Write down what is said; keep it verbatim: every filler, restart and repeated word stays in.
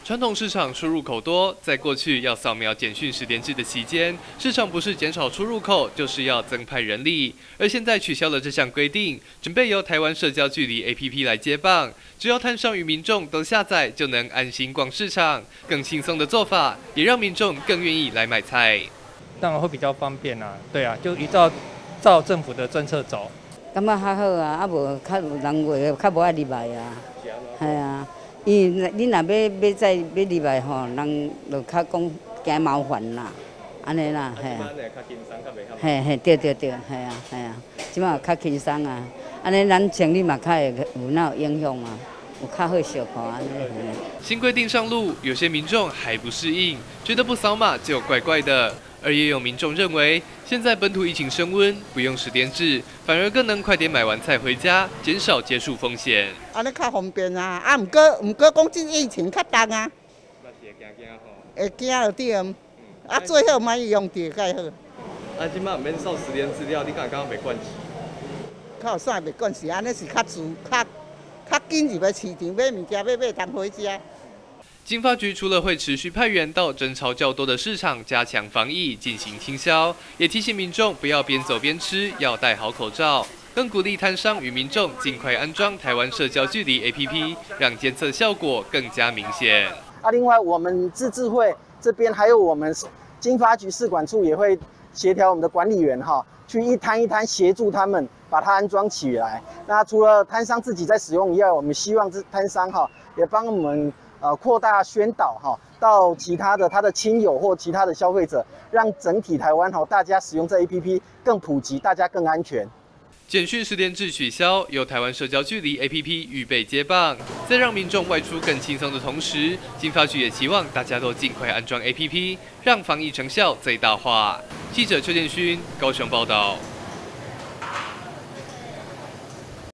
传统市场出入口多，在过去要扫描简讯十连制的期间，市场不是减少出入口，就是要增派人力。而现在取消了这项规定，准备由台湾社交距离 A P P 来接棒，只要摊商与民众都下载，就能安心逛市场。更轻松的做法，也让民众更愿意来买菜。 当然会比较方便啊，对啊，就依照照政府的政策走。 感觉较好啊，啊无较有人话，较无爱入来啊，系啊。伊你若要要再要入来吼，人就较讲惊麻烦啦，安尼啦，系啊。嘿嘿，对对对，系啊系啊，即马较轻松啊，安尼咱生意嘛较会有哪有影响啊，有较好小看安尼。 新规定上路，有些民众还不适应，觉得不扫码就怪怪的。而也有民众认为，现在本土疫情升温，不用十连制，反而更能快点买完菜回家，减少接触风险。 安尼较方便啊，啊，毋过毋过讲这疫情较重啊， 那是会惊惊吼。 会惊就对，啊，最好莫用着较好。 啊，即摆毋免扫十连制了，你敢会感觉袂惯势？ 较有啥袂惯势？安尼是较自较较紧入来市场买物件，要买当回家。 经发局除了会持续派员到人潮较多的市场加强防疫、进行清消，也提醒民众不要边走边吃，要戴好口罩。更鼓励摊商与民众尽快安装台湾社交距离 A P P， 让监测效果更加明显。 啊，另外我们自治会这边还有我们经发局市管处也会协调我们的管理员哈，去一摊一摊协助他们把它安装起来。那除了摊商自己在使用以外，我们希望这摊商哈也帮我们。呃，扩大宣导哈，到其他的他的亲友或其他的消费者，让整体台湾哈大家使用这 A P P 更普及，大家更安全。 简讯十连制取消，由台湾社交距离 A P P 预备接棒，在让民众外出更轻松的同时，经发局也期望大家都尽快安装 A P P， 让防疫成效最大化。记者邱建勋高雄报道。